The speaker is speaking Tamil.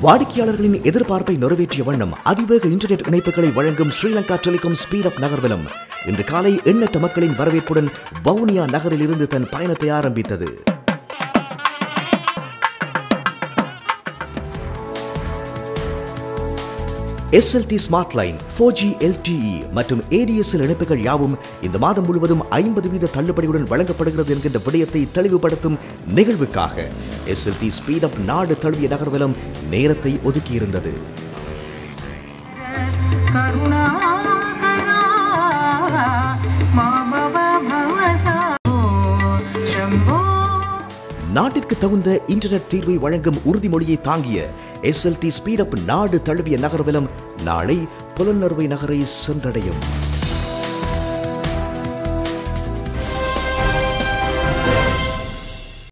வாடிக்கையாளர்களின் எதிர்பார்ப்பை நிறைவேற்றிய வண்ணம் அதிவேக இன்டர்நெட் இணைப்புகளை வழங்கும் ஸ்ரீலங்கா டெலிகாம் ஸ்பீட் அப் நகர்வலம் இன்று காலை எண்ணற்ற மக்களின் வரவேற்புடன் வவுனியா நகரில் இருந்து தன் பயணத்தை ஆரம்பித்தது. SLT smart line 4G LTE மற்றும் ADSL இணைப்புகள் யாவும் இந்த மாதம் முழுவதும் 50% தள்ளுபடியுடன் வழங்கப்படுகிறது என்கின்ற விடயத்தை தெளிவுபடுத்தும் நிகழ்வுக்காக SLT ஸ்பீட் அப் நாடு தழுவிய நகர்வலம் நேரத்தை ஒதுக்கியிருந்தது. நாட்டிற்கு தகுந்த இன்டர்நெட் தீர்வை வழங்கும் உறுதிமொழியை தாங்கிய SLT ஸ்பீட் அப் நாடு தழுவிய நகர்வலம் நாளை பொலன்னறுவை நகரை சென்றடையும்.